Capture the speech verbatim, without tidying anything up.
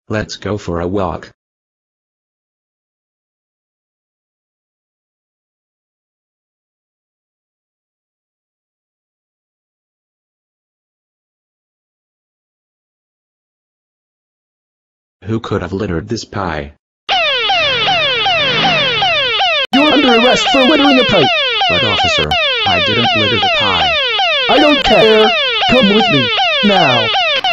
Let's go for a walk. Who could have littered this pie? You're under arrest for littering a pie. But officer, I didn't litter the pie. I don't care. Come with me, now.